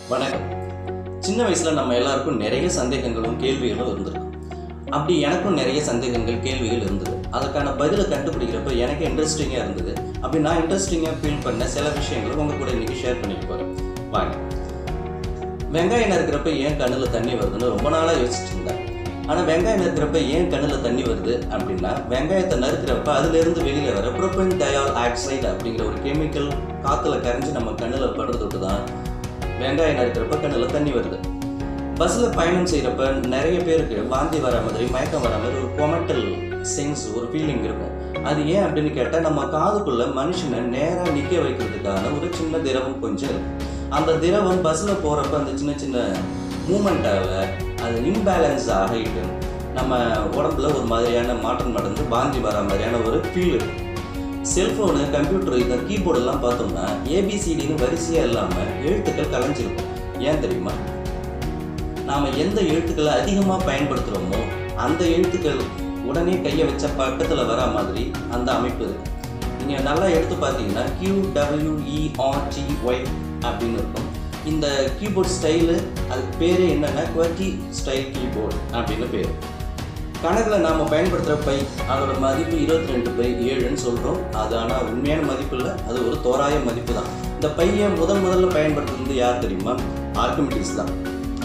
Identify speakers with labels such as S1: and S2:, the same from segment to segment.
S1: வணக்கம். சின்ன வயசில் நம்ம எல்லாருக்கும் நிறைய சந்தேகங்களும் கேள்விகளும் இருந்திருக்கும். அப்படி எனக்கும் நிறைய சந்தேகங்கள் கேள்விகள் இருந்தது. அதுக்கான பதிலை கண்டுபிடிக்கிறப்ப எனக்கு இன்ட்ரெஸ்டிங்காக இருந்தது. அப்படி நான் இன்ட்ரெஸ்டிங்காக ஃபீல் பண்ண சில விஷயங்களை உங்கள் கூட இன்றைக்கி ஷேர் பண்ணிட்டு போகிறேன். வாங்க. வெங்காயம் நறுக்கிறப்ப ஏன் கண்ணில் தண்ணி வருதுன்னு ரொம்ப நாளாக யோசிச்சுட்டு இருந்தேன். ஆனால் வெங்காயம் நறுக்கிறப்ப ஏன் கண்ணில் தண்ணி வருது அப்படின்னா, வெங்காயத்தை நறுக்கிறப்ப அதுலேருந்து வெளியில் வர புரோபென் டயால் ஆக்சைடு அப்படிங்கிற ஒரு கெமிக்கல் காற்றுல கரைஞ்சி நம்ம கண்ணில் படுறதுக்கு தான் வெங்காயம் நறுக்கிறப்ப கண்ணில் தண்ணி வருது. பஸ்ஸில் பயணம் செய்கிறப்ப நிறைய பேருக்கு வாந்தி வர மாதிரி, மயக்கம் வர மாதிரி ஒரு கொமெண்டல் சென்ஸ், ஒரு ஃபீலிங் இருக்கும். அது ஏன் அப்படின்னு கேட்டால், நம்ம காதுக்குள்ளே மனுஷனை நேராக நிற்க வைக்கிறதுக்கான ஒரு சின்ன திரவம் கொஞ்சம் இருக்கும். அந்த திரவம் பஸ்ஸில் போகிறப்ப அந்த சின்ன சின்ன மூமெண்ட்டால் அது இம்பேலன்ஸ் ஆகிட்டு நம்ம உடம்புல ஒரு மாதிரியான மாற்றம் நடந்து வாந்தி வர மாதிரியான ஒரு ஃபீல் இருக்கும். செல்ஃபோனு, கம்ப்யூட்டர், இந்த கீபோர்டெல்லாம் பார்த்தோம்னா ஏபிசிடின்னு வரிசையாக இல்லாமல் எழுத்துக்கள் கலைஞ்சிருக்கும். ஏன் தெரியுமா? நாம் எந்த எழுத்துக்களை அதிகமாக பயன்படுத்துகிறோமோ அந்த எழுத்துக்கள் உடனே கையை வச்ச பக்கத்தில் வர மாதிரி அந்த அமைப்பு இருக்குது. நீங்கள் நல்லா எடுத்து பார்த்தீங்கன்னா QWERTY அப்படின்னு இருக்கும். இந்த கீபோர்ட் ஸ்டைலு, அதுக்கு பேர் என்னென்னா QWERTY ஸ்டைல் கீபோர்டு அப்படின்னு பேர். கணக்கில் நாம் பயன்படுத்துகிற பை, அதோட மதிப்பு 22/7ன்னு சொல்கிறோம். அது ஆனால் உண்மையான மதிப்பு இல்லை, அது ஒரு தோராய மதிப்பு தான். இந்த பையை முதல்ல பயன்படுத்துறது யார் தெரியுமா? ஆர்கிமிடிஸ் தான்.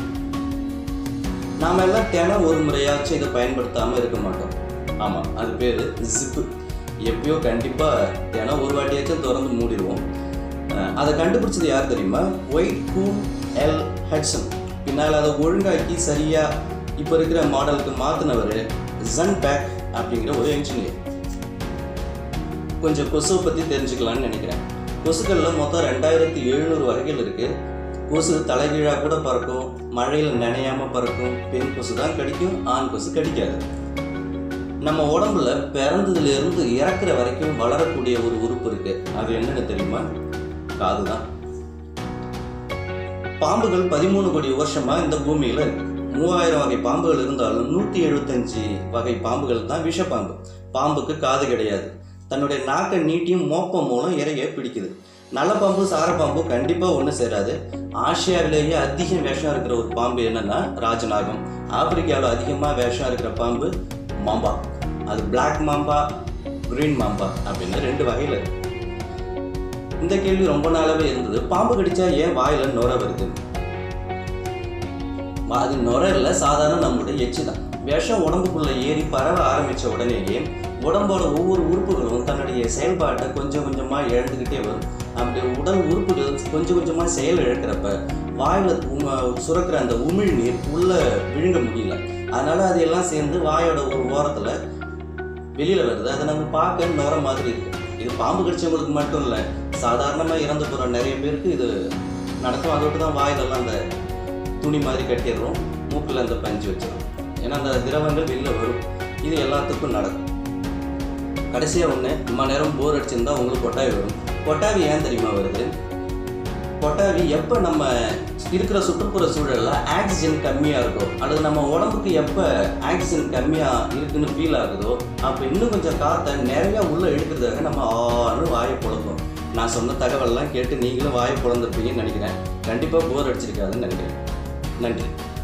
S1: நாம் எல்லாம் தினம் ஒரு முறையாச்சும் இதை பயன்படுத்தாமல் இருக்க மாட்டோம். ஆமாம், அது பேர் ஜிப்பு. எப்பயோ கண்டிப்பாக தினம் ஒரு வாட்டியாச்சும் திறந்து மூடிடுவோம். அதை கண்டுபிடிச்சது யார் தெரியுமா? Whitcomb L Hudson. பின்னால் அதை ஒழுங்காக்கி சரியாக இப்போ இருக்கிற மாடலுக்கு மாற்றினவர் ஜன்பேக் அப்படிங்கிற ஒரு இன்ஜினியர். கொஞ்சம் கொசுவை பற்றி தெரிஞ்சுக்கலான்னு நினைக்கிறேன். கொசுக்களில் மொத்தம் 2700 வகைகள் இருக்குது. கொசு தலைகீழாக கூட பறக்கும், மழையில் நனையாமல் பறக்கும். பெண் கொசு தான் கடிக்கும், ஆண் கொசு கடிக்காது. நம்ம உடம்புல பிறந்ததுலேருந்து இறக்குற வரைக்கும் வளரக்கூடிய ஒரு உறுப்பு இருக்குது. அது என்னன்னு தெரியுமா? காது தான். பாம்புகள் 13 கோடி வருஷமாக இந்த பூமியில் இருக்குது. 3000 வகை பாம்புகள் இருந்தாலும் 175 வகை பாம்புகள் தான் விஷப்பாம்பு. பாம்புக்கு காது கிடையாது. தன்னுடைய நாக்கை நீட்டியும் மோப்பம் மூலம் இறைய பிடிக்குது. நல்ல பாம்பு சாரப்பாம்பு கண்டிப்பாக ஒன்று சேராது. ஆசியாவிலேயே அதிக விஷம் இருக்கிற ஒரு பாம்பு என்னன்னா ராஜநாகம். ஆப்பிரிக்காவில் அதிகமாக விஷம் இருக்கிற பாம்பு மாம்பா. அது பிளாக் மாம்பா, கிரீன் மாம்பா அப்படின்னு 2 வகையில் இருக்கு. இந்த கேள்வி ரொம்ப நாளாவே இருந்தது. பாம்பு கடிச்சா ஏன் வாயில நுர வருது? அது நுர இல்லை, சாதாரண நம்மளுடைய எச்சு தான். விஷம் உடம்புக்குள்ள ஏறி பரவ ஆரம்பித்த உடனேயே உடம்போட ஒவ்வொரு உறுப்புகளும் தன்னுடைய செயல்பாட்டை கொஞ்சம் கொஞ்சமாக இழந்துக்கிட்டே வரும். அப்படி உடல் உறுப்புகள் கொஞ்சம் கொஞ்சமாக செயல் இழக்கிறப்ப வாயில் சுரக்கிற அந்த உமிழ் நீர் உள்ளே விழுங்க முடியல. அதனால அது எல்லாம் சேர்ந்து வாயோட ஒரு ஓரத்தில் வெளியில் வருது. அதை நம்ம பார்க்க நுர மாதிரி இருக்கு. இது பாம்பு கடிச்சவங்களுக்கு மட்டும் இல்லை, சாதாரணமாக இறந்து போகிற நிறைய பேருக்கு இது நடக்கும். அதோட்டு தான் வாயிலெல்லாம் அந்த துணி மாதிரி கட்டிடுறோம், மூக்கில் அந்த பஞ்சு வச்சிடும். ஏன்னா அந்த திரவங்கள் வெளியில் வரும். இது எல்லாத்துக்கும் நடக்கும். கடைசியாக ஒன்று, ரொம்ப நேரம் போர் அடிச்சிருந்தா உங்களுக்கு கொட்டாவி வரும். கொட்டாவி ஏன் தெரியுமா வருது? கொட்டாவி எப்போ நம்ம இருக்கிற சுற்றுப்புற சூழலில் ஆக்சிஜன் கம்மியாக இருக்கோ, அல்லது நம்ம உடம்புக்கு எப்போ ஆக்சிஜன் கம்மியாக இருக்குன்னு ஃபீல் ஆகுதோ, அப்போ இன்னும் கொஞ்சம் காற்றை நிறையா உள்ளே இழுக்கிறதாக நம்ம ஆன்னு வாயை புழப்போம். நான் சொன்ன தகவல்லாம் கேட்டு நீங்களும் வாயை புழந்திருப்பீங்கன்னு நினைக்கிறேன். கண்டிப்பாக போர் அடிச்சிருக்காதுன்னு நினைக்கிறேன். நன்றி.